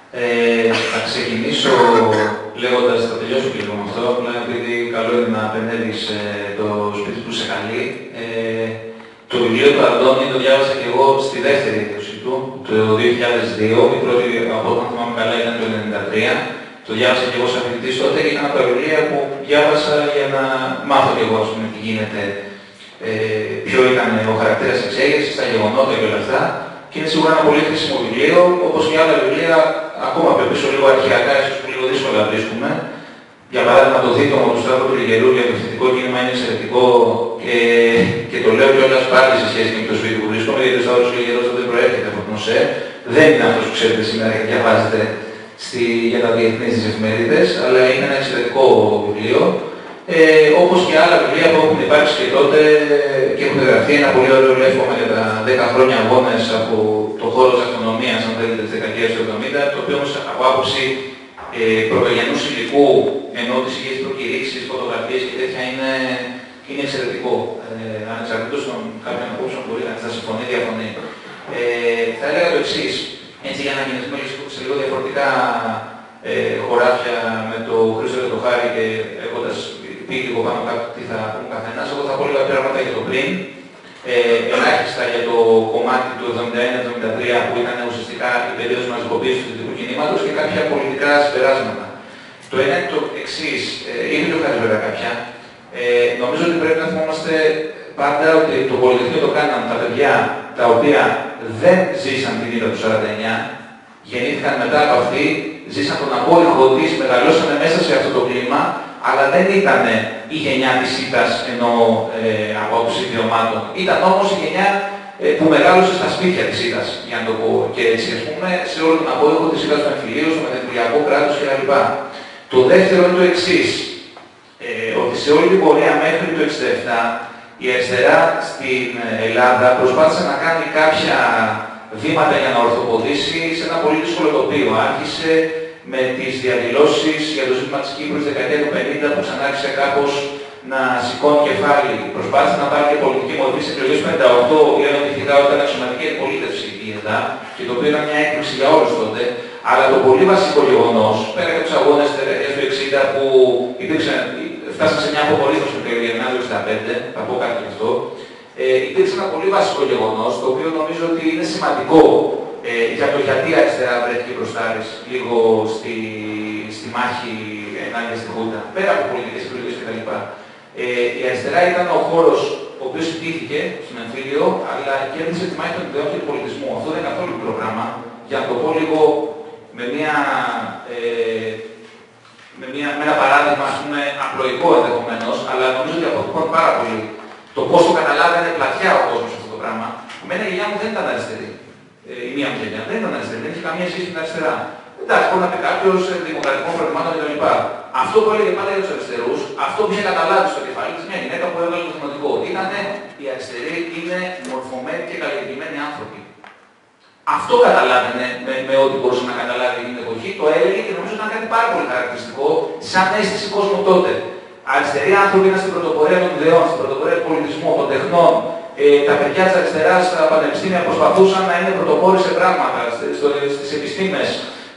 Θα ξεκινήσω λέγοντας, θα τελειώσω και λίγο με αυτό, απλά επειδή καλό είναι να επενεύεις το σπίτι που σε καλεί. Το βιβλίο του Αντώνη το διάβασα και εγώ στη δεύτερη έκδοση του, το 2002, η πρώτη από όταν θυμάμαι καλά ήταν το 1993. Το διάβασα και εγώ σαν φοιτητής τότε και ήταν από τα βιβλία που διάβασα για να μάθω και εγώ, ας πούμε, τι γίνεται, ποιο ήταν ο χαρακτήρας της εξέγερσης, τα γεγονότα και όλα αυτά. Και είναι σίγουρα ένα πολύ χρήσιμο βιβλίο, όπως και άλλα βιβλία, ακόμα πιο πίσω λίγο αρχαιακά, ίσως που λίγο δύσκολα βρίσκουμε. Για παράδειγμα, το Δίτομο του Σταύρου του Λιγερού για το φοιτητικό κίνημα είναι εξαιρετικό και το λέω κιόλας πάλι σε σχέση με το σπίτι που βρίσκομαι, γιατί ο Σταύρος του Λιγερού δεν προέρχεται από την ΟΣΕ. Δεν είναι αυτός που ξέρετε σήμερα και διαβάζετε για τα διεθνείς της εφημερίδες, αλλά είναι ένα εξαιρετικό βιβλίο. Όπως και άλλα βιβλία που έχουν υπάρξει και τότε και έχουν γραφτεί, ένα πολύ ωραίο λεύκομα για τα 10 χρόνια αγώνες από το χώρο της αυτονομίας, αν θέλετε, της δεκαετίας του 70, το οποίο όμως από άποψη πρωτογενούς υλικού, ενώ τις είχε προκηρύξεις, φωτογραφίες και τέτοια, είναι εξαιρετικό. Ανεξαρτήτως των κάποιων απόψεων μπορεί να θα συμφωνεί, διαφωνεί. Θα έλεγα το εξής, έτσι για να κινηθούμε σε λίγο διαφορετικά χωράφια με το Χρήστο και το Χάρη και έχοντας πει λίγο πάνω κάτω τι θα πούμε καθένας. Εγώ θα πω λίγα πράγματα για το πριν, ελάχιστα για το κομμάτι του 71-73 που ήταν ουσιαστικά η περίοδος μαζικοποίησης του δυτικού κινήματος και κάποια πολιτικά συμπεράσματα. Το ένα είναι το εξής, ήδη το χάρη βέβαια κάποια. Νομίζω ότι πρέπει να θυμόμαστε πάντα ότι το Πολυτεχνείο το κάναν τα παιδιά τα οποία δεν ζήσαν την ήττα του 49, γεννήθηκαν μετά από αυτή, ζήσαν τον απόϊχο της, μεγαλώσανε μέσα σε αυτό το κλίμα, αλλά δεν ήταν η γενιά της ήττας ενώ απόψη βιωμάτων. Ήταν όμως η γενιά που μεγάλωσε στα σπίτια της ήττας, για να το πω και έτσι, ας πούμε, σε όλο τον απόϊχο της ήττας του εμφυλίου, στο μετεφυλιακό κράτος κλπ. Το δεύτερο είναι το εξής, ότι σε όλη την πορεία μέχρι το 1967, η αριστερά στην Ελλάδα προσπάθησε να κάνει κάποια βήματα για να ορθοποδήσει σε ένα πολύ δύσκολο τοπίο. Άρχισε με τις διαδηλώσεις για το ζήτημα της Κύπρου στη δεκαετία του 50 που ξανά άρχισε κάπως να σηκώνει κεφάλι. Προσπάθησε να πάρει και πολιτική μορφή στις εκλογές του 58, λένε ότι φυσικά ήταν αξιωματική αντιπολίτευση η ΕΔΑ, και το οποίο ήταν μια έκπληξη για όλους τότε. Αλλά το πολύ βασικό γεγονός, πέρα από τους αγώνες της δεκαετίας του 60 που φτάσαν σε μια αποχωρήφωση του Γενιάδου του 65, θα πω κάτι γι' αυτό, υπήρξε ένα πολύ βασικό γεγονός, το οποίο νομίζω ότι είναι σημαντικό για το γιατί η αριστερά βρέθηκε μπροστά λίγο στη μάχη ενάντια στη Χούντα, πέρα από πολιτικές επιλογές κτλ. Η αριστερά ήταν ο χώρος ο οποίος ιτήθηκε στον εμφύλιο, αλλά κέρδισε τη μάχη των ιδεών και του πολιτισμού. Αυτό δεν είναι καθόλου μικρό πράγμα. Για να το πω λίγο με ένα παράδειγμα, ας πούμε, απλοϊκό ενδεχομένως, αλλά νομίζω ότι αποτυπώνει πάρα πολύ το πώς το καταλάβαινε πλατιά ο κόσμος αυτό το πράγμα. Εμένα η γενιά μου δεν ήταν αριστερή. Η μία μου γενιά δεν ήταν αριστερή, δεν είχε καμία σχέση με την αριστερά. Εντάξει, μπορεί να πει κάποιος δημοκρατικών προβλημάτων κτλ. Αυτό που έλεγε πάντα για τους αριστερούς, αυτό που είχε καταλάβει στο κεφάλι της μια γυναίκα που έβγαλε το δημοτικό, ήταν οι αριστεροί είναι μορφωμένοι και καλλιεργημένοι άνθρωποι. Αυτό καταλάβαινε με ό,τι μπορούσε να καταλάβει εκείνη την εποχή, το έλεγε και νομίζω ήταν κάτι πάρα πολύ χαρακτηριστικό, σαν αίσθηση κόσμου τότε. Αριστεροί άνθρωποι ήταν στην πρωτοπορία των ιδεών, στην πρωτοπορία του πολιτισμού, των τεχνών. Τα παιδιά της αριστεράς στα πανεπιστήμια προσπαθούσαν να είναι πρωτοπόροι σε πράγματα, στις επιστήμες.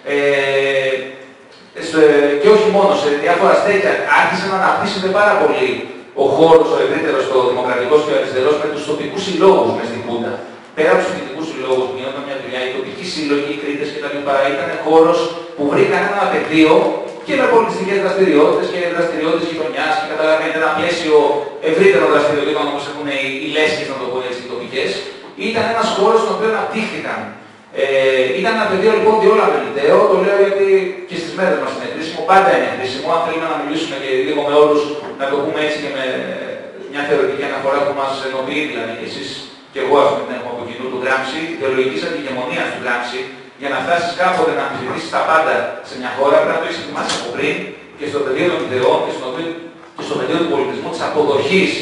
Και όχι μόνο, σε διάφορα στέκια. Άρχισε να αναπτύσσεται πάρα πολύ ο χώρος, ο ευρύτερος, ο δημοκρατικός και ο αριστερός με τους τοπικούς συλλόγους μες στην Χούντα. Πέρα από τους φοιτητικούς συλλόγους που γινόταν μια δουλειά, οι τοπικοί σύλλογοι, οι κρίτες κτλ. Ήταν χώρος που βρήκαν ένα πεδίο και με πολιτιστικές δραστηριότητες και δραστηριότητες γειτονιάς και καταλαβαίνετε ένα πλαίσιο ευρύτερων δραστηριοτήτων όπως έχουν οι λέσχες, να το πω έτσι, οι τοπικές. Ήταν ένας χώρος στον οποίο αναπτύχθηκαν. Ήταν ένα πεδίο λοιπόν διόλου αμεληταίο, το λέω γιατί και στις μέρες μας είναι χρήσιμο, πάντα είναι χρήσιμο. Αν θέλουμε να μιλήσουμε και λίγο με όλους, να το πούμε έτσι και με μια θεωρητική αναφορά που μας ενοποιεί, δηλαδή και εσείς και εγώ ας πούμε έχουμε από κοινού του Γκράμψη, ιδεολογικής αντιγεμονίας του Γκράμψη, για να φτάσεις κάποτε να αμφισβητήσεις τα πάντα σε μια χώρα, πρέπει να το έχεις ετοιμάσει από πριν και στο πεδίο των ιδεών και στο πεδίο του πολιτισμού, της αποδοχής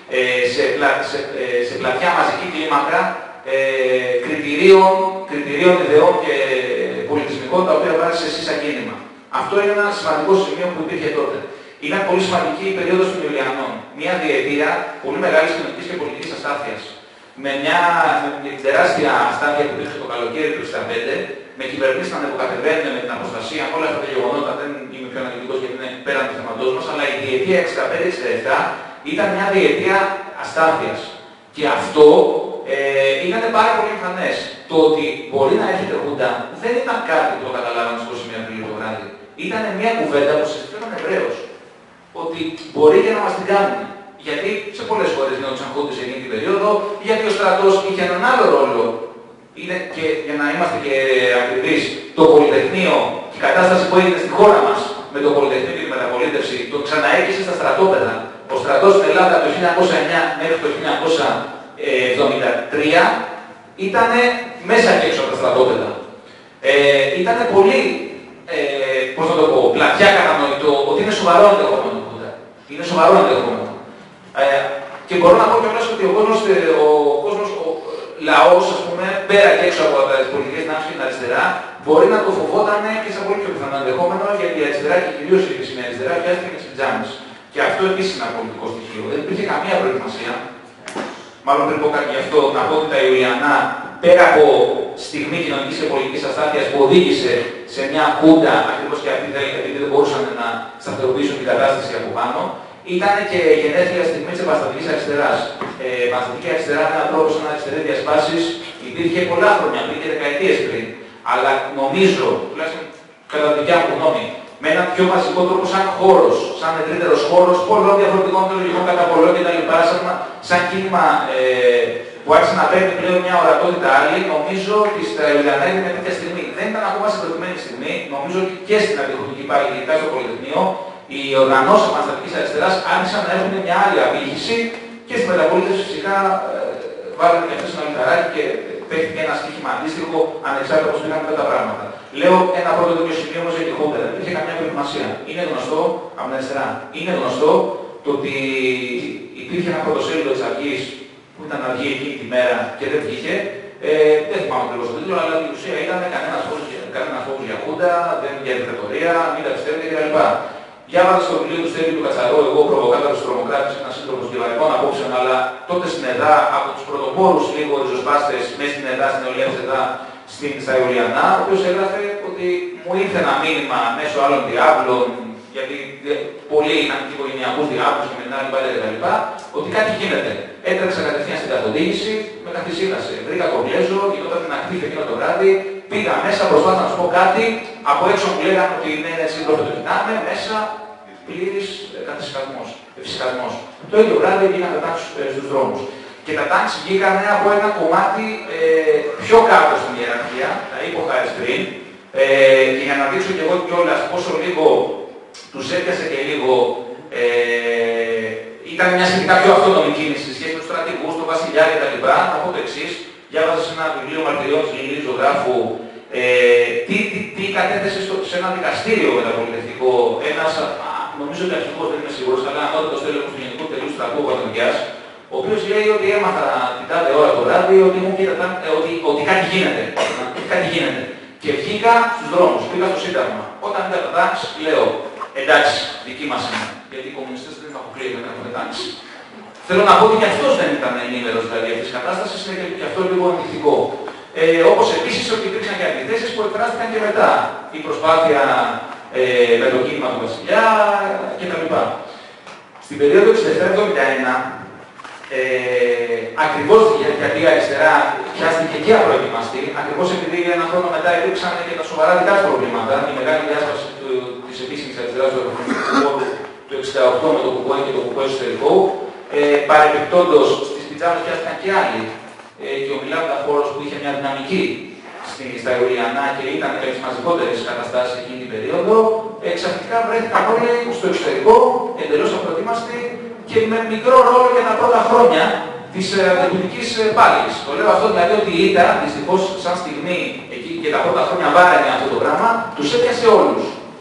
σε πλατιά μαζική κλίμακα κριτηρίων ιδεών και πολιτισμικών τα οποία βάζεις εσύ σαν κίνημα. Αυτό είναι ένα σημαντικό σημείο που υπήρχε τότε. Ήταν πολύ σημαντική η περίοδος των Ιουλιανών. Μια διετία πολύ μεγάλης κοινωνικής και πολιτικής αστάθειας. με μια τεράστια αστάθεια που υπήρχε το καλοκαίρι του 1965, με κυβερνήσεις να ανεβοκατεβαίνουν με την αποστασία, με όλα αυτά τα γεγονότα. Δεν είμαι πιο αναλυτικός γιατί είναι πέραν του θέματός μας, αλλά η διετία 65-67 ήταν μια διετία αστάθειας. Και αυτό ήταν πάρα πολύ εμφανές. Το ότι μπορεί να έρχεται Χούντα δεν ήταν κάτι που το καταλάβαμε στις 21 Απριλίου το βράδυ. Ήταν μια κουβέντα που συζητούσαν Εβραίους. Ότι μπορεί και να μας την κάνουν. Γιατί σε πολλές χώρες γινόντουσαν Χούντες εκείνη την περίοδο, γιατί ο στρατός είχε έναν άλλο ρόλο. Είναι και, για να είμαστε και ακριβείς, το Πολυτεχνείο και η κατάσταση που έγινε στη χώρα μας με το Πολυτεχνείο και τη μεταπολίτευση, το ξαναέκυσε στα στρατόπεδα. Ο στρατός στην Ελλάδα από το 1909 μέχρι το 1973 ήταν μέσα και έξω από τα στρατόπεδα. Ήταν πολύ, πώς να το πω, πλατιά κατανοητό ότι είναι σοβαρό ενδεχόμενο. Είναι σοβαρό ενδεχόμενο. Και μπορώ να πω κιόλας ότι ο λαός, ας πούμε, πέρα και έξω από τις πολιτικές δυνάμεις και την αριστερά, μπορεί να το φοβόταν και σε πολύ πιο πιθανό ενδεχόμενο, γιατί η αριστερά και κυρίως η χρήσιμη αριστερά πιάστηκε με τις πιτζάμες. Και αυτό επίσης είναι ένα πολιτικό στοιχείο. Δεν υπήρχε καμία προετοιμασία. Μάλλον πριν πω κάτι γι' αυτό, να πω ότι τα Ιουλιανά, πέρα από στιγμή κοινωνικής και πολιτικής αστάθειας που οδήγησε σε μια Χούντα, ακριβώς και αυτή επειδή δεν μπορούσαν να σταθεροποιήσουν την κατάσταση από πάνω, ήταν και γενέθλια στιγμή της επαναστατικής αριστεράς. Επαναστατική αριστερά με έναν τρόπο σαν αριστερή διασπάσεις υπήρχε πολλά χρόνια πριν και δεκαετίες πριν. Αλλά νομίζω, τουλάχιστον κατά τη δικιά μου γνώμη, με έναν πιο μαζικό τρόπο σαν χώρος, σαν ευρύτερος χώρος, πολλών διαφορετικών θεολογικών κατά πολλών κτλ. Σαν κίνημα που άρχισε να παίρνει πλέον μια ορατότητα άλλη, νομίζω ότι στα Ιουλιανά έγινε μια τέτοια στιγμή. Δεν ήταν ακόμα σε προηγουμένη στιγμή, νομίζω ότι και στην αντιχρωτική πάλι, ειδικά στο Πολυτεχνείο, οι οργανώσεις επαναστατικής αριστεράς άρχισαν να έχουν μια άλλη απήχηση και στη μεταπολίτευση φυσικά βάλανε και αυτές ένα λιθαράκι και παίχτηκε ένα στοίχημα αντίστοιχο ανεξάρτητα πώς πήγαν τα πράγματα. Λέω ένα πρώτο τέτοιο σημείο όμως για τη Χούντα. Δεν υπήρχε καμιά προετοιμασία. Είναι γνωστό από την αριστερά. Είναι γνωστό το ότι υπήρχε ένα πρωτοσέλιδο της Αυγής που ήταν να βγει εκείνη τη μέρα και δεν βγήκε. Δεν θυμάμαι ακριβώς το τίτλο, αλλά η ουσία ήταν κανένα φόβος για Χούντα, δεν για δικτατορία, μην τα πιστεύετε κλπ. Διάβαζα στο βιβλίο του Στέλιου του Κατσαρό, εγώ προβοκάτορος του τρομοκράτης, ένας σύντροφος διαβατικών απόψεων, αλλά τότε στην ΕΔΑ, από τους πρωτοπόρους λίγο ριζοσπάστες μέσα στην ΕΔΑ, στην νεολαία της ΕΔΑ, στα Ιουλιανά, ο οποίος έγραφε ότι μου ήρθε ένα μήνυμα μέσω άλλων διάβλων, γιατί πολλοί είχαν και οικογενειακούς διάβλους και μετά κτλ. Ότι κάτι γίνεται. Έτρεξα κατευθείαν στην καθοδήγηση, με καθησύχασε. Βρήκα τον Γκλέζο, γινόταν την ακτή εκείνο το βράδυ, πήγα μέσα, προσπάθησα να σου πω κάτι. Από έξω μου λέγανε ότι είναι σύντροφοι το κοιτάμε, μέσα πλήρης εφησυχασμός. Το ίδιο βράδυ βγήκαν τα τάξη στους δρόμους. Και τα τάξη βγήκαν από ένα κομμάτι πιο κάτω στην ιεραρχία, τα είπα χάρη πριν, και για να δείξω και εγώ κιόλας πόσο λίγο τους έπιασε και λίγο. Ήταν μια σχετικά πιο αυτόνομη κίνηση σε σχέση με τους στρατηγούς, τον βασιλιά κτλ. Να πω το εξής, διάβαζα σε ένα βιβλίο μαρτυριών της Λιλής ζωγράφου τι κατέθεσε σε ένα δικαστήριο μεταπολιτευτικό. Ένας, νομίζω ότι αρχηγός, δεν είμαι σίγουρος, αλλά ανώτατος τέλεχος του Γενικού Τελείου Στρατού Βαρδονιάς, ο οποίος λέει ότι έμαθα την τάδε ώρα το βράδυ ότι κάτι γίνεται. Κάτι γίνεται. Και βγήκα στους δρόμους, πήγα στο Σύνταγμα. Όταν είδα τα τάξη, λέω εντάξει, δική μας είναι. Γιατί οι κομμουνιστές δεν αποκλείονται να έχουν τάξη. Θέλω να πω ότι και αυτός δεν ήταν ενήμερος δηλαδή αυτής της κατάστασης, είναι και αυτό λίγο ενδεικτικό. Όπως επίσης ότι υπήρξαν και αντιθέσεις που εκφράστηκαν και μετά. Η προσπάθεια με το κίνημα του Βασιλιά κτλ. Στην περίοδο 67-71, ακριβώς γιατί η αριστερά πιάστηκε και απροετοιμαστή, ακριβώς επειδή ένα χρόνο μετά υπήρξαν και τα σοβαρά δικά της προβλήματα, η μεγάλη διάσπαση της επίσημης αριστεράς του Ευρωπαϊκού χώρου του 68 με το ΚΚΕ και το ΚΚΕ εσωτερικό, παρεμπιπτόντως στις πιτζάμες πιάστηκαν και άλλοι. Και ο Μιλάντα χώρος που είχε μια δυναμική στα Ιουλιανά και ήταν από τις μαζικότερες καταστάσεις εκείνη την περίοδο, ξαφνικά βρέθηκαν όλοι στο εξωτερικό, εντελώς απροετοίμαστοι και με μικρό ρόλο για τα πρώτα χρόνια της αντιπολιτικής πάλης. Το λέω αυτό δηλαδή ότι η ήττα, δυστυχώς σαν στιγμή εκεί και τα πρώτα χρόνια βάραινε αυτό το πράγμα, τους έπιασε όλους.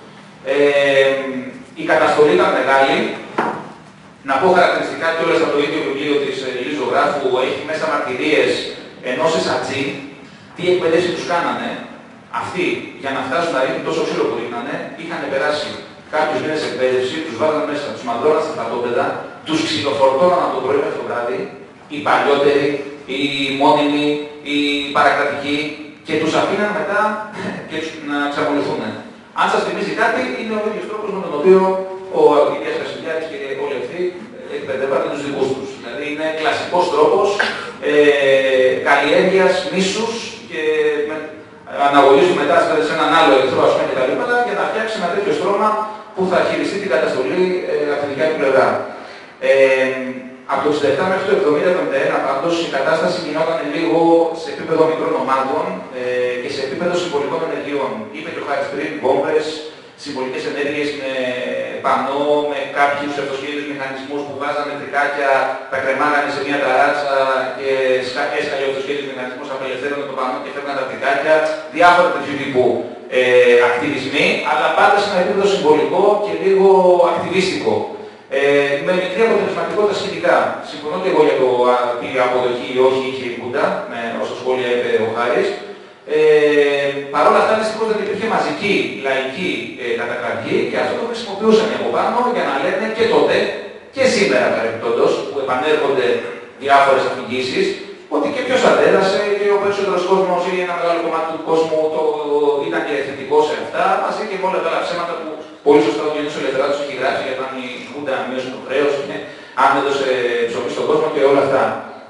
Η καταστολή ήταν μεγάλη. Να πω χαρακτηριστικά κιόλας από το ίδιο βιβλίο της Λιλής ζωγράφου που έχει μέσα μαρτυρίες ενός εσατζή, τι εκπαίδευση τους κάνανε. Αυτοί, για να φτάσουν να ρίχνουν τόσο ξύλο που ρίχνανε, είχαν περάσει κάποιους μήνες εκπαίδευση, τους βάλαν μέσα, τους μαντρώναν στα στρατόπεδα, τους ξυλοφορτώναν από το πρωί μέχρι το βράδυ, οι παλιότεροι, οι μόνιμοι, οι παρακρατικοί και τους αφήναν μετά και να εξακολουθούν. Αν σας θυμίζει κάτι, είναι ο ίδιος τρόπος με τον οποίο ο Αυγητίας Κασιλιάρης και όλοι αυτοί εκπαιδεύανε τους δικούς τους. Δηλαδή είναι κλασικός τρόπος καλλιέργειας μίσους και αναγωγίζουν μετά σε έναν άλλο εχθρό, ας πούμε, κτλ. Για να φτιάξει ένα τέτοιο στρώμα που θα χειριστεί την καταστολή από τη δικιά του πλευρά. Από το 67 μέχρι το 70-71 πάντως η κατάσταση γινόταν λίγο σε επίπεδο μικρών ομάδων και σε επίπεδο συμβολικών ενεργειών. Είπε και ο Χάρης πριν, βόμβες, συμβολικές ενέργειες με πανό, με κάποιους αυτοσχέδιους μηχανισμούς που βάζανε τρικάκια, τα κρεμάγανε σε μια ταράτσα και έσκαγε ο αυτοσχέδιος μηχανισμός, απελευθέρωνε το πανό και φεύγαν τα τρικάκια. Διάφορα τέτοιου τύπου ακτιβισμοί, αλλά πάντα σε ένα επίπεδο συμβολικό και λίγο ακτιβίστικο. Με μικρή αποτελεσματικότητα σχετικά. Συμφωνώ και εγώ για το τι αποδοχή ή όχι είχε η Χούντα, όσο σχόλια είπε ο Χάρης. Παρ' όλα αυτά, δυστυχώς δεν υπήρχε μαζική λαϊκή κατακραυγή και αυτό το χρησιμοποιούσαν από πάνω για να λένε και τότε και σήμερα παρεμπιπτόντως, που επανέρχονται διάφορες αφηγήσεις, ότι και ποιος αντέδρασε και ο περισσότερος κόσμος ή ένα μεγάλο κομμάτι του κόσμου ήταν και θετικό σε αυτά, μαζί και με όλα τα άλλα ψέματα που πολύ σωστά ο Διονύσης Ελευθεράτος έχει γράψει για το αν η Χούντα μείωσε το χρέος, αν έδωσε ψωμί στον κόσμο και όλα αυτά.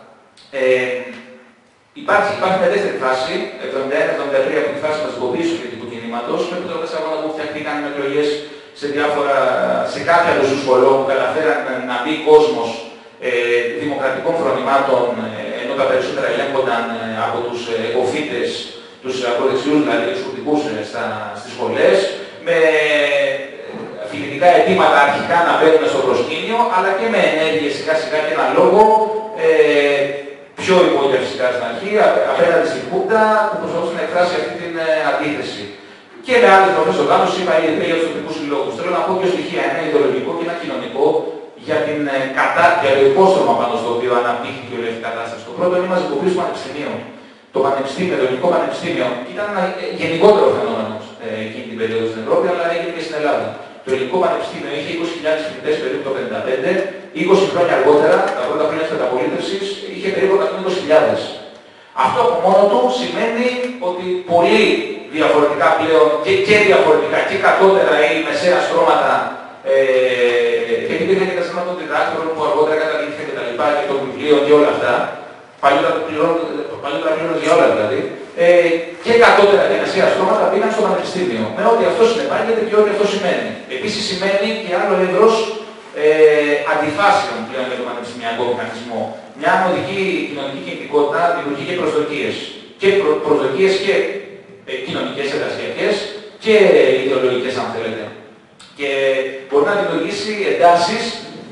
Υπάρχει μια δεύτερη φάση, 71-73, από τη φάση μαζικοποίησης του κριτικού κινήματος, μέχρι το 4 που φτιαχτήκαν εκλογές σε κάποια ρωσοσχολό που καταφέραν να μπει κόσμος δημοκρατικών φρονημάτων, ενώ τα περισσότερα ελέγχονταν από τους εκοφύτες, τους ακροδεξιούς, δηλαδή τους κουρδικούς στις σχολές, με φοιτητικά αιτήματα αρχικά να μπαίνουν στο προσκήνιο, αλλά και με ενέργειες σιγά σιγά και έναν λόγο πιο υπόγεια φυσικά στην αρχή, απέναντι στην Χούντα, που προσπαθούσε να εκφράσει αυτή την αντίθεση. Και με άλλες μορφές οργάνωσης, είπα ήδη για τους τοπικούς συλλόγους. Θέλω να πω δύο στοιχεία, ένα ιδεολογικό και ένα κοινωνικό, για το υπόστρωμα πάνω στο οποίο αναπτύχθηκε η όλη κατάσταση. Το πρώτο είναι η μαζικοποίηση του πανεπιστημίου. Το πανεπιστήμιο, το ελληνικό πανεπιστήμιο, ήταν ένα γενικότερο φαινόμενο εκείνη την περίοδο στην Ευρώπη, αλλά έγινε και στην Ελλάδα. Το ελληνικό πανεπιστήμιο είχε 20.000 φοιτητές περίπου το 1955, 20 χρόνια αργότερα, τα πρώτα χρόνια της μεταπολίτευσης, είχε περίπου 120.000. Αυτό από μόνο του σημαίνει ότι πολύ διαφορετικά πλέον και διαφορετικά και κατώτερα ή μεσαία στρώματα και υπήρχε και τα ζήματα των διδάκτορων που αργότερα καταλήφθηκαν και τα λοιπά και των βιβλίων και όλα αυτά. Παλιότερα πλήρωνε για όλα δηλαδή. Και κατώτερα και μεσαία στρώματα πήγαν στο πανεπιστήμιο. Με ό,τι αυτό συνεπάγεται και ό,τι αυτό σημαίνει. Επίσης σημαίνει και άλλο εύρος αντιφάσεων πλέον για τον πανεπιστημιακό μηχανισμό. Μια ανωδική κοινωνική κινητικότητα δημιουργεί και προσδοκίες. Και προσδοκίες και κοινωνικές εργασιακές και ιδεολογικές, αν θέλετε. Και μπορεί να δημιουργήσει εντάσεις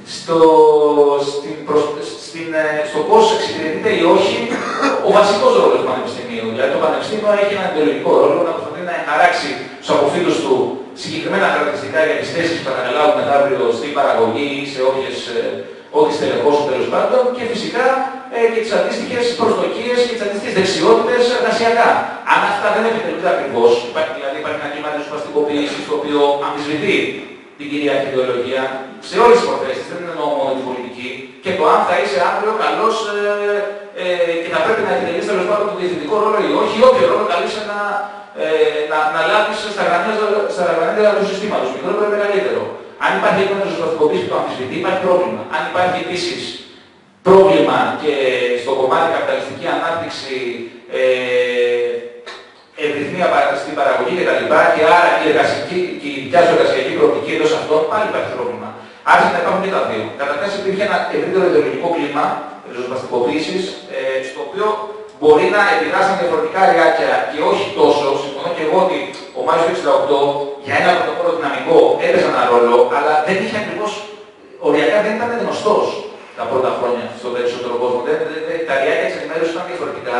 στο πώς εξυπηρετείται ή όχι ο βασικός ρόλος του πανεπιστημίου. Δηλαδή το πανεπιστήμιο έχει έναν ιδεολογικό ρόλο να προσπαθεί να χαράξει στους αποφύτους του συγκεκριμένα χαρακτηριστικά για τις θέσεις που θα καταλάβουν μετά αύριο στην παραγωγή ή σε όποιες τελεχώσουν τέλος πάντων και φυσικά και τις αντίστοιχες προσδοκίες και τις αντίστοιχες δεξιότητες εργασιακά. Αν αυτά δεν επιτελούνται ακριβώς, δηλαδή υπάρχει ένα κλίμα ριζοσπαστικοποίησης το οποίο αμφισβητεί την κυρίαρχη ιδεολογία σε όλες τις μορφές, δεν είναι μόνο την πολιτική, και το αν θα είσαι αύριο καλός και θα πρέπει να επιτελείς τέλος πάντων τον διευθυντικό ρόλο ή όχι, όποιο ρόλο καλείσαι να λάβεις στα γρανίτερα του συστήματος, μικρότερο ή μεγαλύτερο. Αν υπάρχει έντονη ριζοσπαστικοποίηση που το αμφισβητεί, υπάρχει πρόβλημα. Αν υπάρχει επίσης πρόβλημα και στο κομμάτι καπιταλιστική ανάπτυξη, ευρυθμία στην παραγωγή κτλ. Και άρα η δικιά σου εργασιακή προοπτική εντός αυτών, πάλι υπάρχει πρόβλημα. Άρχισαν να υπάρχουν και τα δύο. Καταρχάς υπήρχε ένα ευρύτερο ιδεολογικό κλίμα ριζοσπαστικοποίησης, στο οποίο μπορεί να επιδράσουν διαφορετικά ριάκια και όχι τόσο. Συμφωνώ και εγώ ότι ο Μάιος του 1968 για ένα πρωτοπόρο δυναμικό έπαιζε ένα ρόλο, αλλά δεν είχε ακριβώς, οριακά δεν ήταν γνωστός τα πρώτα χρόνια στον περισσότερο κόσμο. Τα ριάκια της ενημέρωσης ήταν διαφορετικά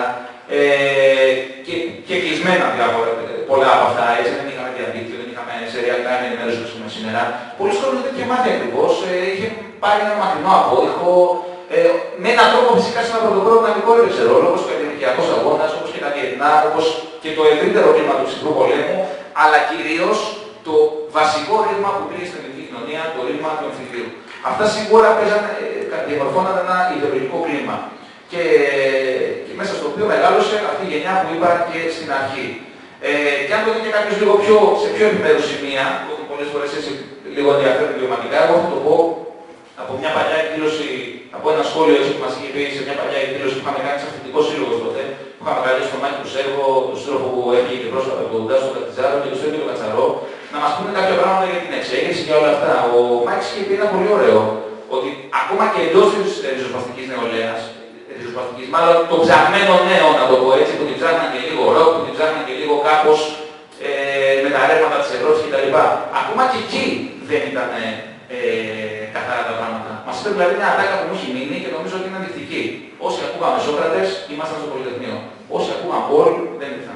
και κλεισμένα πολλά από αυτά. Έτσι δεν είχαμε διαδίκτυο, δεν είχαμε σεριακά ενημέρωση όπως έχουμε σήμερα. Πολλοί κόσμοι δεν είχε μάθει ακριβώς, είχε πάρει ένα μακρινό απόδειχο. Με έναν τρόπο φυσικά σε ένα πρωτοπόρο δυναμικό έπαιξε ρόλο, όπως και ο ακαδημαϊκός αγώνας, όπως και τα Βιετνάμ, όπως και το ευρύτερο κλίμα του ψυχρού πολέμου, αλλά κυρίως το βασικό ρήγμα που πήγε στην ελληνική κοινωνία, το ρήγμα του εμφυλίου. Αυτά σίγουρα διαμορφώναν ένα ιδεολογικό κλίμα. και μέσα στο οποίο μεγάλωσε αυτή η γενιά που είπα και στην αρχή. Και αν το δει και κάποιος λίγο σε πιο επιμέρους σημεία, που έχουν πολλές φορές έτσι λίγο ενδιαφέρον βιωματικά, εγώ θα το πω από μια παλιά εκδήλωση, από ένα σχόλιο έτσι που μας είχε πει σε μια παλιά εκδήλωση που είχαμε κάνει σε Αθλητικό Σύλλογο τότε, που είχαμε καλέσει τον Μάκη του Σέρβο, τον σύντροφο που έφυγε και πρόσφατα από τον Τάσο Καττιζάρο και τον Στέλιο Κατσαρό, να μας πούνε κάποια πράγματα για την εξέγερση και όλα αυτά. Ο Μάκης είχε πει ένα πολύ ωραίο, ότι ακόμα και εντός της ριζοσπαστικής νεολαίας, μάλλον το ψαγμένο νέο, να το πω έτσι, που την ψάχναν και λίγο ροκ, που την ψάχναν και λίγο κάπως με τα ρεύματα της Ευρώπης κτλ. Ακόμα και εκεί δεν ήταν καθαρά τα πράγματα. Μας είπε δηλαδή μια ατάκα που μου έχει μείνει και νομίζω ότι είναι αντικτική. Όσοι ακούγαμε Σόκρατες, ήμασταν στο Πολυτεχνείο. Όσοι ακούγαμε Πολ, δεν ήρθαν.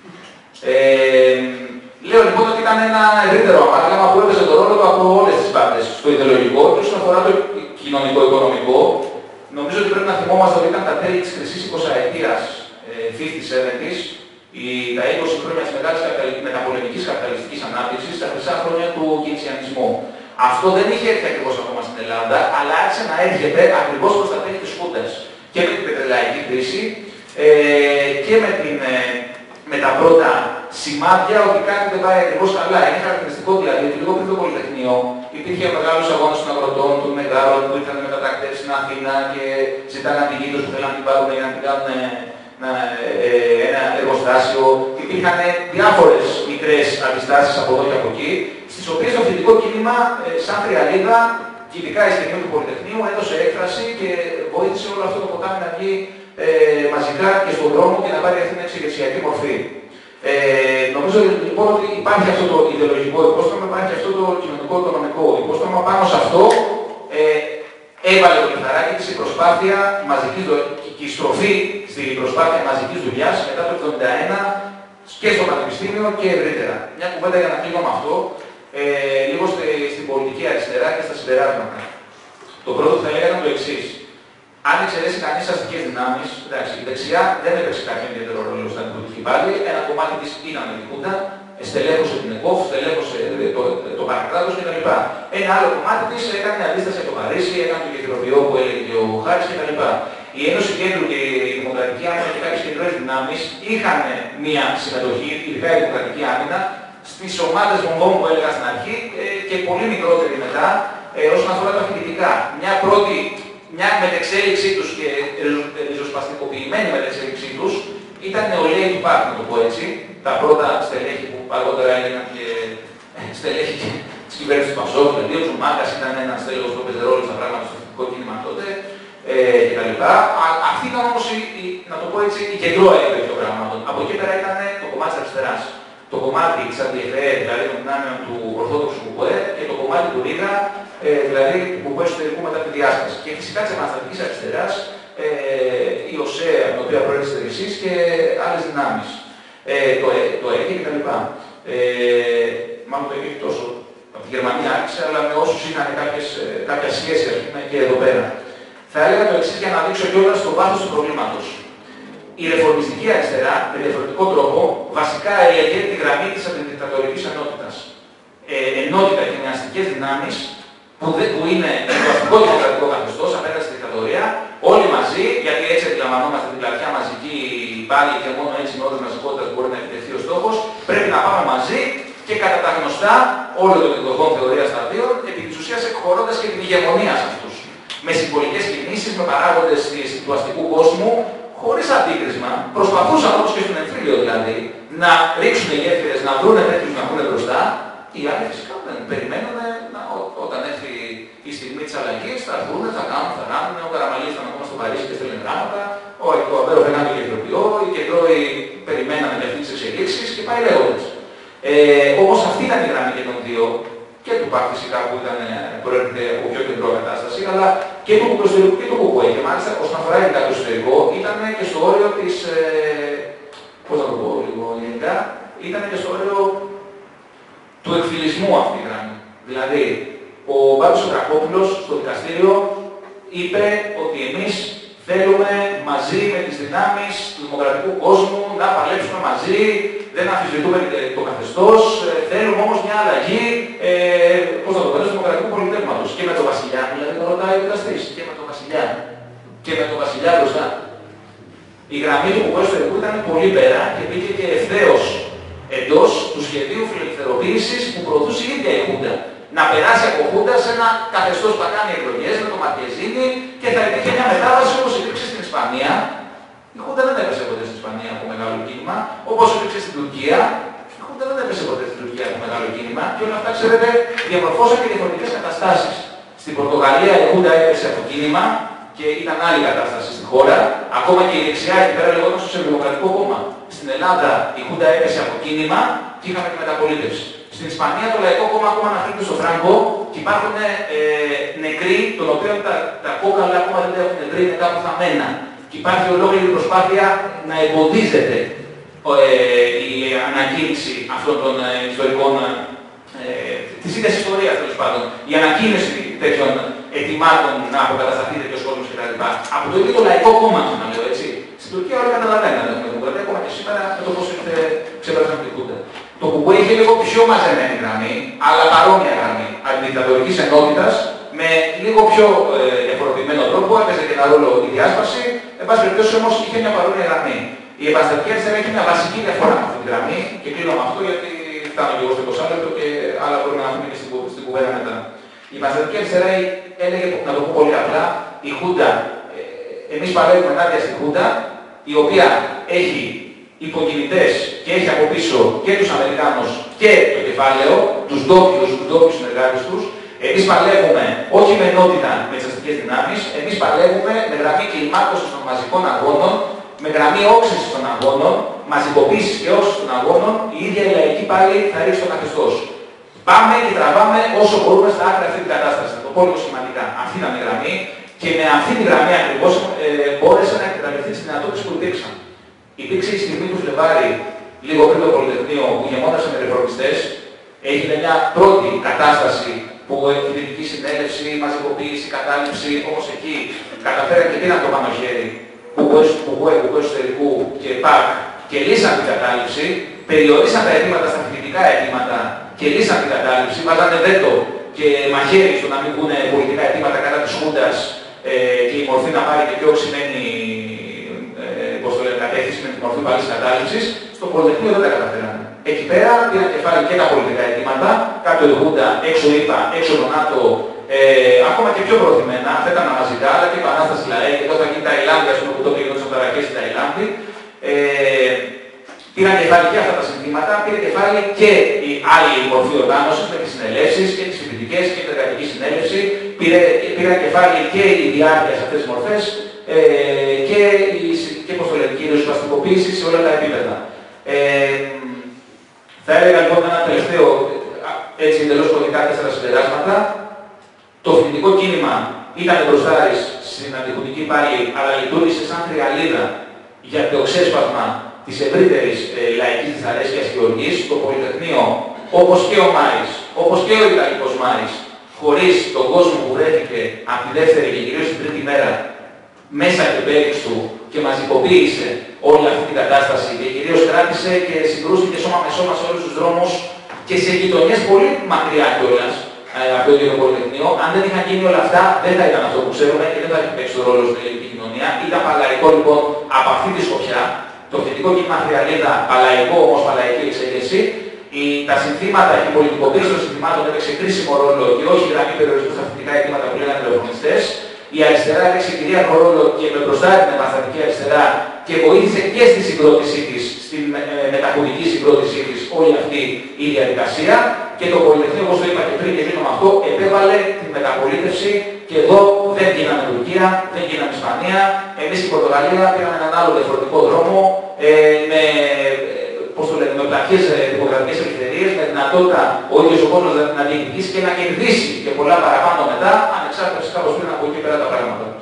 Λέω λοιπόν ότι ήταν ένα ευρύτερο αμάλγαμα που έπαιζε τον ρόλο του από όλες τις πάντες. Στο ιδεολογικό και όσον αφορά το κοινωνικό-οικονομικό, νομίζω ότι πρέπει να θυμόμαστε ότι ήταν τα τέλη της χρυσής 20ετίας, 50's-70's, τα 20 χρόνια της μεγάλης μεταπολεμικής καπιταλιστικής ανάπτυξης, τα χρυσά χρόνια του κινησιανισμού. Αυτό δεν είχε έρθει ακριβώς ακόμα στην Ελλάδα, αλλά άρχισε να έρχεται ακριβώς προς τα τέλη της Χούντας. Και με την πετρελαϊκή κρίση και με τα πρώτα σημάδια ότι κάτι δεν πάει ακριβώς καλά. Είναι χαρακτηριστικό δηλαδή ότι λίγο πριν το Πολυτεχνείο υπήρχε μεγάλος αγώνας των αγροτών, των μεγάλων που ήρθαν με κατακτήσεις στην Αθήνα και ζητάγαν την γη τους που θέλαν να την πάρουν για να την κάνουν ένα εργοστάσιο. Υπήρχαν διάφορες μικρές αντιστάσεις από εδώ και από εκεί, στις οποίες το φοιτητικό κίνημα, σαν τριαλίδα, και ειδικά η στιγμή του Πολυτεχνείου, έδωσε έκφραση και βοήθησε όλο αυτό το ποτάμι να βγει μαζικά και στον δρόμο και να πάρει αυτή την εξηγεσιακή μορφή. Νομίζω λοιπόν ότι υπάρχει αυτό το ιδεολογικό υπόστρωμα, υπάρχει αυτό το κοινωνικό-οικονομικό υπόστρωμα. Πάνω σε αυτό έβαλε το κεφταράκι της η προσπάθεια μαζικής και η στροφή στη προσπάθεια μαζικής δουλειάς μετά το 1971 και στο Πανεπιστήμιο και ευρύτερα. Μια κουβέντα για να κλείνω με αυτό, λίγο στην πολιτική αριστερά και στα συμπεράσματα. Το πρώτο που θα έλεγα ήταν το εξής. Αν εξαιρέσει κανείς αστικές δυνάμεις, εντάξει, η δεξιά δεν έπαιξε κάποιο ιδιαίτερο ρόλο στην πολιτική πάλι. Ένα κομμάτι της ήταν η Χούντα, στελέχωσε την ΕΚΟΦ, στελέχωσε το παρακράτος κτλ. Ένα άλλο κομμάτι της έκανε αντίσταση από το Παρίσι, έκανε το γεφυροποιό που έλεγε και ο Χάρης κτλ. Η Ένωση Κέντρου και η Δημοκρατική Άμυνα και κάποιες κεντρικές δυνάμεις είχαν μια συμμετοχή, ειδικά η Δημοκρατική Άμυνα, στις ομάδες βομβών που έλεγα στην αρχή και πολύ μικρότερη μετά όσον αφορά τα φοιτητικά. Μια μετεξέλιξή τους και ριζοσπαστικοποιημένη μετεξέλιξή τους ήταν νεολαίοι του ΠΑΚ, να το πω έτσι. Τα πρώτα στελέχη που αργότερα έγιναν και στελέχη της κυβέρνησης του Πασόκ, δηλαδή ο Τζουμάκας ήταν ένας στέλεχος που έπαιζε ρόλο στα πράγματα στο φοιτητικό κίνημα τότε κτλ. Αυτή ήταν όμως, να το πω έτσι, η κεντρώα τέτοιων πραγμάτων. Από εκεί πέρα ήταν το κομμάτι της αριστεράς. Το κομμάτι της ΑΔΕΦΕ, δηλαδή των δυνάμεων του Ορθόδοξου Κουκουέ, και το κομμάτι του Ρίγα, δηλαδή του Κουκουέ εσωτερικού μετά τη διάσταση. Και φυσικά της επαναστατικής αριστεράς, η ΟΣΕ, από την οποία προέρχεστε εσείς, και άλλες δυνάμεις. Το ΕΚΕ κτλ. Μάλλον το ΕΚΕ τόσο από τη Γερμανία άρχισε, αλλά με όσους είχαν κάποια σχέση, ας πούμε, και εδώ πέρα. Θα έλεγα το εξής για να δείξω κιόλας το βάθος του προβλήματος. Η ρεφορμιστική αριστερά, με διαφορετικό τρόπο, βασικά έλεγε τη γραμμή της αντιδικτατορικής ενότητας. Ενότητα και με αστικές δυνάμεις, που είναι το αστικό δημοκρατικό καθεστώς απέναντι στη δικτατορία, όλοι μαζί, γιατί έτσι αντιλαμβανόμαστε την πλατιά μαζική πάλι και μόνο έτσι με όρους μαζικότητας μπορεί να επιτευχθεί ο στόχος, πρέπει να πάμε μαζί και κατά τα γνωστά, όλο το εκδοχών θεωρίας σταδίων, επί της ουσίας εκχωρώντας και την ηγεμονία σε αυτούς. Με συμβολικές κινήσεις, με παράγοντες του αστικού κόσμου, χωρίς αντίκρισμα, προσπαθούσαν όπως και στον εμφύλιο δηλαδή, να ρίξουν οι γέφυρες, να βρουν τέτοιους να βγουν μπροστά. Οι άλλοι φυσικά δεν περιμένουν όταν έρθει η στιγμή της αλλαγής, θα έρθουν, θα κάνουν. Ο Καραμαλής ήταν ακόμα στο Παρίσι και στέλνει γράμματα, ο Αμπέρο έκανε το γεφυροποιό, οι κεντρώοι περιμένανε για αυτές τις εξελίξεις και πάει λέγοντας. Όμως αυτή ήταν η γραμμή και των δύο, και του ΠΑΚ φυσικά που προέρχεται από πιο κεντρό κατάσταση, αλλά και του εξωτερικού και του ΚΚΕ. Και μάλιστα όσον αφορά ειδικά το εσωτερικό, ήταν και στο όριο της. Πώς να το πω λίγο γενικά, ήταν και στο όριο του εκφυλισμού αυτή η γραμμή. Δηλαδή, ο Μπάρος Σοκρακόπουλος στο δικαστήριο είπε ότι εμείς θέλουμε μαζί με τις δυνάμεις του δημοκρατικού κόσμου να παλέψουμε μαζί, δεν αμφισβητούμε το καθεστώς, θέλουμε όμως μια αλλαγή, πώς θα το πω, του δημοκρατικού πολιτεύματος. Και με τον Βασιλιά, δηλαδή τον ρωτάει ο δικαστής, και με τον Βασιλιά. Και με τον Βασιλιά μπροστά. Η γραμμή του κουκουέ στο ΕΚΟΥ ήταν πολύ πέρα και πήγε και ευθέως εντός του σχεδίου φιλελευθεροποίησης που προωθούσε η ίδια η Χούντα. Να περάσει από Χούντα σε ένα καθεστώς που θα κάνει εκλογές με το Μαρκεζίνη και θα υπήρχε μια μετάβαση όπως υπήρξε στην Ισπανία. Η Χούντα δεν έπεσε ποτέ στην Ισπανία από μεγάλο κίνημα, όπως υπήρξε στην Τουρκία. Η Χούντα δεν έπεσε ποτέ στην Τουρκία από μεγάλο κίνημα και όλα αυτά, ξέρετε, διαμορφώσαν και διαφορετικές καταστάσεις. Στην Πορτογαλία η Χούντα έπεσε από κίνημα και ήταν άλλη κατάσταση στη χώρα. Ακόμα και η δεξιά εκεί πέρα λεγόταν Σοσιαλδημοκρατικό κόμμα. Στην Ελλάδα η Χούντα έπεσε από κίνημα και είχαμε και μεταπολίτευση. Στην Ισπανία το Λαϊκό Κόμμα ακόμα αναφέρεται στο Φράγκο και υπάρχουν νεκροί, των οποίων τα κόκαλα ακόμα δεν έχουν βρει, είναι κάπου θαμμένα. Και υπάρχει ολόκληρη προσπάθεια να εμποδίζεται η ανακοίνηση αυτών των ιστορικών, της ίδιας ιστορίας τέλος πάντων, η ανακοίνηση τέτοιων ετοιμάτων να αποκατασταθεί τέτοιος κόσμος κτλ. Από το ίδιο το Λαϊκό Κόμμα, να λέω έτσι. Στην Τουρκία όλοι καταλαβαίνουν την δημοκρατία, ακόμα και σήμερα με το πώς ήρθε ξεπέρασαν την Χούντα. Το κουκουέ είχε λίγο πιο μαζεμένη γραμμή, αλλά παρόμοια γραμμή αντιδικτατορικής ενότητας, με λίγο πιο διαφοροποιημένο τρόπο, έπαιζε και ένα ρόλο η διάσπαση, εν πάση περιπτώσει όμως είχε μια παρόμοια γραμμή. Η επαναστατική αριστερά έχει μια βασική διαφορά με αυτή τη γραμμή, και κλείνω με αυτό γιατί φτάνω και εγώ στο 20 λεπτό και άλλα μπορούμε να πούμε και στην κουβέντα μετά. Η επαναστατική αριστερά έλεγε, να το πω πολύ απλά, η Χούντα, εμείς παλεύουμε ενάντια στη Χούντα, η οποία έχει υποκινητές και έχει από πίσω και τους Αμερικάνους και το κεφάλαιο, τους ντόπιους συνεργάτες τους. Εμείς παλεύουμε όχι με ενότητα με τις αστικές δυνάμεις, εμείς παλεύουμε με γραμμή κλιμάκωσης των μαζικών αγώνων, με γραμμή όξυνσης των αγώνων, μαζικοποίησης και όξυνσης των αγώνων, η ίδια η λαϊκή πάλι θα ρίξει το καθεστώς. Πάμε και τραβάμε όσο μπορούμε στα άκρα αυτή την κατάσταση. Το πω λίγο σχηματικά. Αυτή ήταν η γραμμή και με αυτή τη γραμμή ακριβώς μπόρεσε να εκμεταλλευτεί τις δυνατότητες που υπήρξαν. Υπήρξε η στιγμή του Φλεβάρη, λίγο πριν το Πολυτεχνείο, που γεμότασε με ρεφορμιστές. Έγινε μια πρώτη κατάσταση που η Δυτική Συνέλευση, μαζικοποίηση, κατάληψη, όπως εκεί καταφέραν και πήραν το πάνω χέρι κουκουέ εσωτερικού και ΠΑΚ και λύσαν την κατάληψη, περιορίσαν τα αιτήματα στα φοιτητικά αιτήματα και λύσαν την κατάληψη, βάζανε βέτο και μαχαίρι στο να μην βγουν πολιτικά αιτήματα κατά της Χούντας και η μορφή να πάρει και πιο οξυμένη κατεύθυνση με τη μορφή πάλι της κατάληψης. Στο Πολυτεχνείο δεν τα καταφέρανε. Εκεί πέρα πήραν κεφάλι και τα πολιτικά αιτήματα, κάτω η Χούντα, έξω ΗΠΑ, έξω το ΝΑΤΟ, ακόμα και πιο προωθημένα, αυτά ήταν μαζικά, αλλά και η Επανάσταση ΛΑΕ, και εδώ θα γίνει Ταϊλάνδη, ας πούμε, που τότε γινόντουσαν ταραχές στην Ταϊλάνδη. Πήραν κεφάλι και αυτά τα συνθήματα, πήρε κεφάλι και η άλλη μορφή οργάνωσης με τις συνελεύσεις και τις φοιτητικές και την εργατική συνέλευση. Πήραν κεφάλι και η διάρκεια σε αυτές τις μορφές και πώς το λένε, η ριζοσπαστικοποίηση σε όλα τα επίπεδα. Θα έλεγα λοιπόν ένα τελευταίο, έτσι εντελώς κωδικά 4 συμπεράσματα. Το φοιτητικό κίνημα ήταν μπροστά στην αντιχουντική πάλι, αλλά λειτουργήσε σαν χρειαλίδα για το ξέσπασμα της ευρύτερης λαϊκής δυσαρέσκειας και οργής. Το Πολυτεχνείο, όπως και ο Μάρης, όπως και ο Ιταλικός Μάρης, χωρίς τον κόσμο που βρέθηκε από τη δεύτερη και κυρίως την τρίτη μέρα μέσα και πέριξ του και μαζικοποίησε όλη αυτή την κατάσταση και κυρίως κράτησε και συγκρούστηκε σώμα με σώμα σε όλους τους δρόμους και σε γειτονιές πολύ μακριά κιόλας από το ίδιο το Πολυτεχνείο. Αν δεν είχαν γίνει όλα αυτά, δεν θα ήταν αυτό που ξέρουμε και δεν θα είχε παίξει το ρόλο στην ελληνική κοινωνία. Ήταν παλαϊκό λοιπόν από αυτή τη σκοπιά. Το φοιτητικό κίνημα χρειαλίδα, παλαϊκό όμως, παλαϊκή εξέλιξη. Τα συνθήματα, η πολιτικοποίηση των συνθημάτων έπαιξε κρίσιμο ρόλο και όχι η γραμμή περιορισμού στα φοιτητικά αιτήματα που λέγανε οι ρεφορμιστές. Η αριστερά έπαιξε κυρίαρχο ρόλο και με μπροστά την επαναστατική αριστερά και βοήθησε και στη συγκρότησή της, στην μεταχωρική συγκρότησή της, όλη αυτή η διαδικασία. Και το Πολυτεχνείο, όπως το είπα και πριν και κλείνω με αυτό, επέβαλε την μεταπολίτευση και εδώ δεν γίναμε Τουρκία, δεν γίναμε Ισπανία. Εμείς στην Πορτογαλία πήραμε έναν άλλο διαφορετικό δρόμο με πλατιές δημοκρατικές ελευθερίες, με δυνατότητα ο ίδιος ο κόσμος να διεκδικήσει και να κερδίσει και πολλά παραπάνω μετά, ανεξάρτητα φυσικά πώς πήγαν από εκεί πέρα τα πράγματα.